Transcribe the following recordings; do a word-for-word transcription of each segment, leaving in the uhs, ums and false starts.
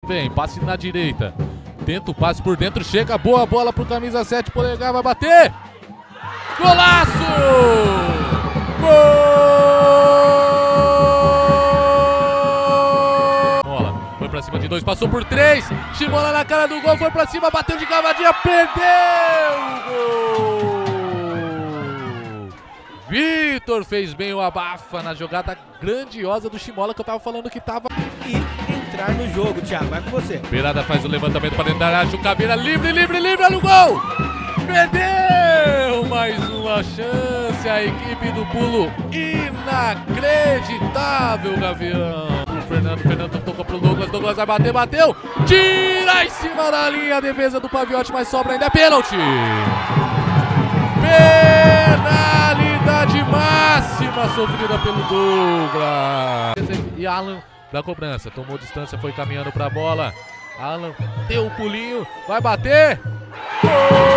bem, passe na direita. Tenta o passe por dentro, chega, boa bola pro camisa sete, Polegar vai bater. Golaço! Gol! Bola, foi pra cima de dois, passou por três. Shimola na cara do gol, foi pra cima, bateu de cavadinha, perdeu o gol! Vitor fez bem o abafa na jogada grandiosa do Shimola que eu tava falando que tava... E entrar no jogo, Thiago, vai com você. Beirada faz o levantamento para dentro da área, o Caveira livre, livre, livre, olha o gol! Perdeu mais uma chance, a equipe do pulo inacreditável, Gavião. O Fernando, Fernando tocou pro Douglas, Douglas vai bater, bateu, tira em cima da linha, a defesa do Paviotti, mas sobra ainda, é pênalti! Penalidade máxima sofrida pelo Douglas. E Alan da cobrança, tomou distância, foi caminhando para a bola. Alan deu o pulinho, vai bater. Gol!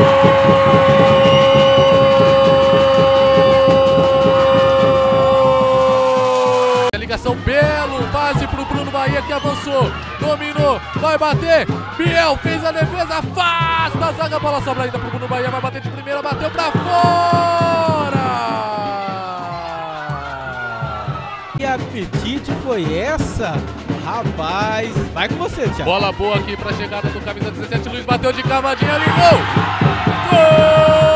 Ligação, belo passe pro Bruno Bahia que avançou, dominou, vai bater. Biel fez a defesa, afasta a zaga, a bola sobra ainda pro Bruno Bahia, vai bater de primeira, bateu pra fora. Que apetite foi essa? Rapaz, vai com você, Thiago. Bola boa aqui pra chegada do camisa dezessete, Luiz bateu de cavadinha, ligou! Gol!